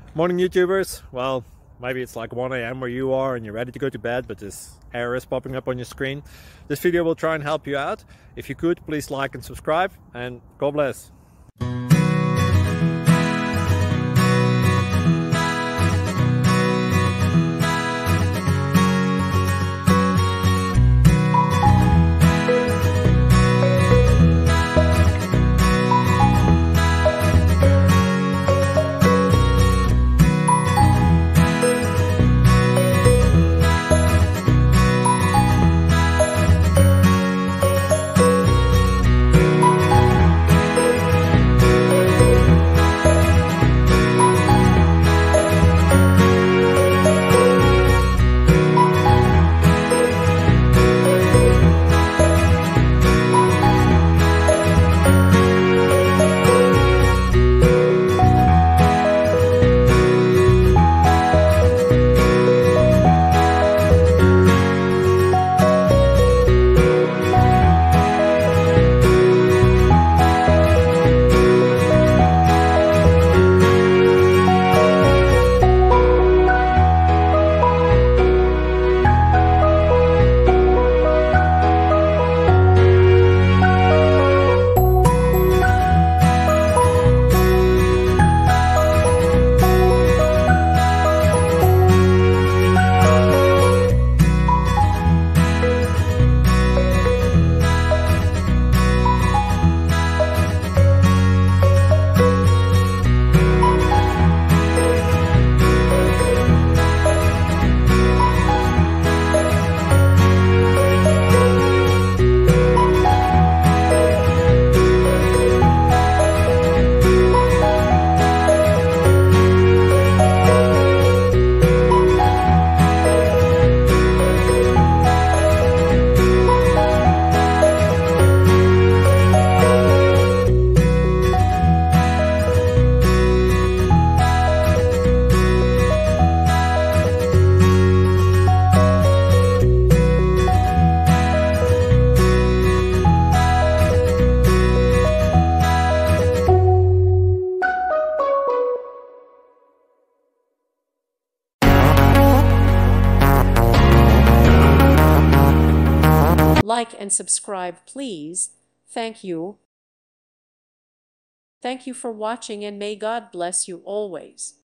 Morning YouTubers. Well, maybe it's like 1 a.m. where you are and you're ready to go to bed, but this error is popping up on your screen. This video will try and help you out. If you could, please like and subscribe, and God bless. Like and subscribe, please. Thank you. Thank you for watching, and may God bless you always.